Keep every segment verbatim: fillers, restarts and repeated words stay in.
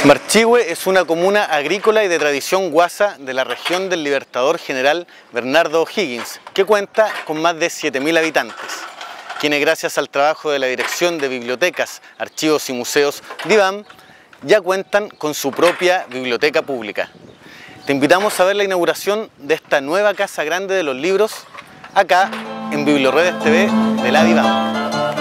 Marchihue es una comuna agrícola y de tradición guasa de la región del Libertador General Bernardo O'Higgins, que cuenta con más de siete mil habitantes, quienes gracias al trabajo de la Dirección de Bibliotecas, Archivos y Museos DIVAM ya cuentan con su propia biblioteca pública. Te invitamos a ver la inauguración de esta nueva Casa Grande de los Libros acá en Biblioredes T V de la DIVAM.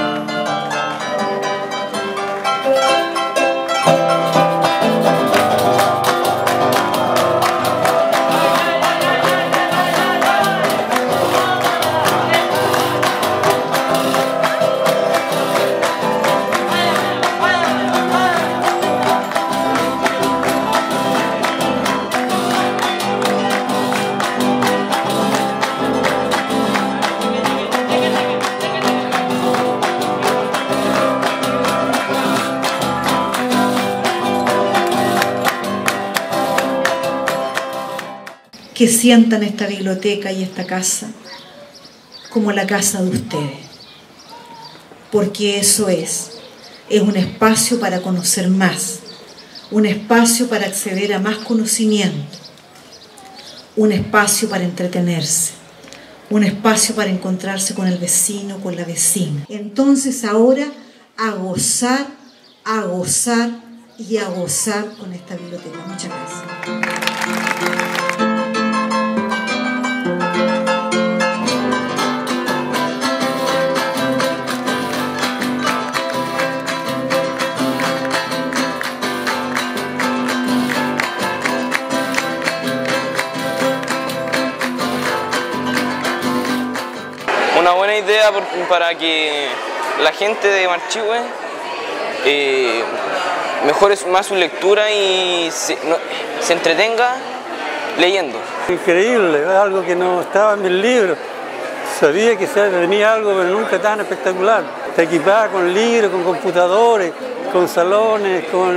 Que sientan esta biblioteca y esta casa como la casa de ustedes, porque eso es, es un espacio para conocer más, un espacio para acceder a más conocimiento, un espacio para entretenerse, un espacio para encontrarse con el vecino, con la vecina. Entonces ahora a gozar, a gozar y a gozar con esta biblioteca. Muchas gracias. Una buena idea por, para que la gente de Marchihue eh, mejore más su lectura y se, no, se entretenga leyendo. Increíble, algo que no estaba en mis libros. Sabía que venía algo, pero nunca tan espectacular. Está equipada con libros, con computadores, con salones, con,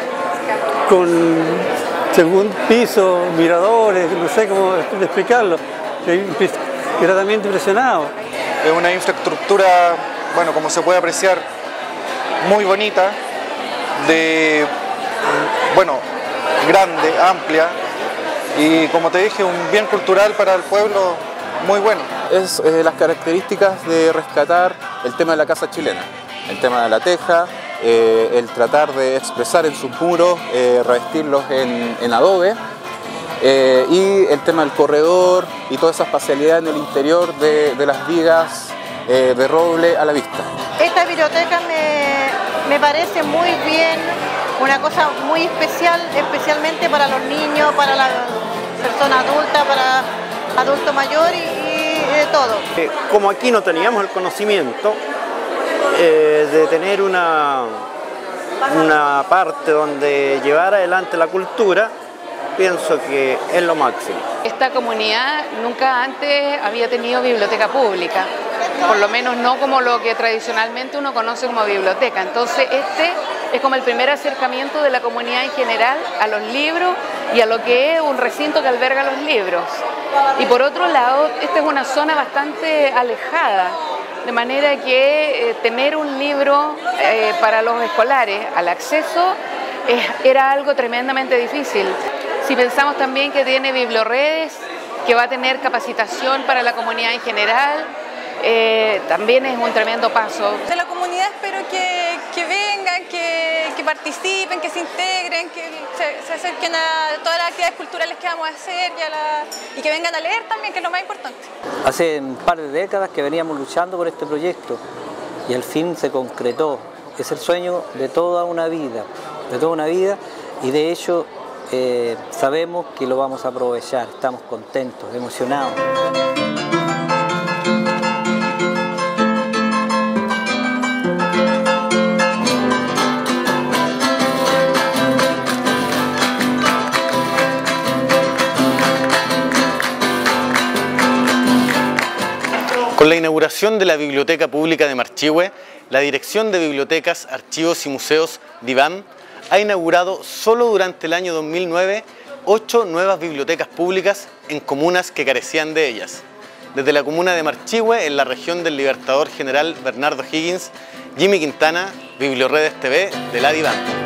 con segundo piso, miradores, no sé cómo explicarlo. Gratamente impresionado. Es una infraestructura, bueno, como se puede apreciar, muy bonita, de, bueno, grande, amplia, y como te dije, un bien cultural para el pueblo muy bueno. Es eh, las características de rescatar el tema de la casa chilena, el tema de la teja, eh, el tratar de expresar en sus muros, eh, revestirlos en, en adobe, Eh, y el tema del corredor y toda esa espacialidad en el interior de, de las vigas eh, de roble a la vista. Esta biblioteca me, me parece muy bien, una cosa muy especial, especialmente para los niños, para la persona adulta, para adulto mayor y, y de todo. Como aquí no teníamos el conocimiento eh, de tener una, una parte donde llevar adelante la cultura, pienso que es lo máximo. Esta comunidad nunca antes había tenido biblioteca pública, por lo menos no como lo que tradicionalmente uno conoce como biblioteca. Entonces este es como el primer acercamiento de la comunidad en general a los libros y a lo que es un recinto que alberga los libros. Y por otro lado, esta es una zona bastante alejada, de manera que eh, tener un libro eh, para los escolares al acceso eh, era algo tremendamente difícil. Si pensamos también que tiene Biblioredes, que va a tener capacitación para la comunidad en general, eh, también es un tremendo paso. De la comunidad espero que, que vengan, que, que participen, que se integren, que se, se acerquen a todas las actividades culturales que vamos a hacer y, a la, y que vengan a leer también, que es lo más importante. Hace un par de décadas que veníamos luchando por este proyecto y al fin se concretó. Es el sueño de toda una vida, de toda una vida y de hecho Eh, sabemos que lo vamos a aprovechar, estamos contentos, emocionados. Con la inauguración de la Biblioteca Pública de Marchihue, la Dirección de Bibliotecas, Archivos y Museos DIVAM ha inaugurado solo durante el año dos mil nueve ocho nuevas bibliotecas públicas en comunas que carecían de ellas. Desde la comuna de Marchihue, en la región del Libertador General Bernardo O'Higgins, Jimmy Quintana, Biblioredes T V de la DIVAM.